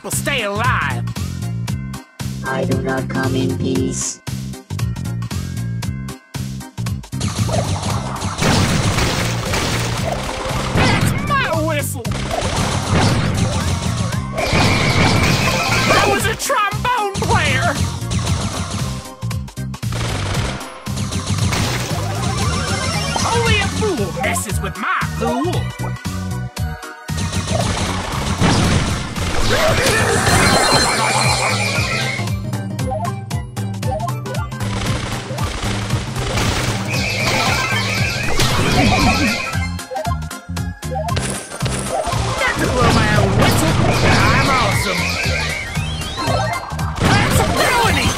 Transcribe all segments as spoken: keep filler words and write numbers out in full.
will stay alive. I do not come in peace. That's my whistle! I was a trombone player! Only a fool messes with my pool! Got to blow my own whistle. I'm awesome. That's ability.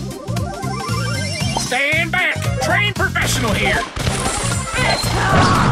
Stand back. Trained professional here. It's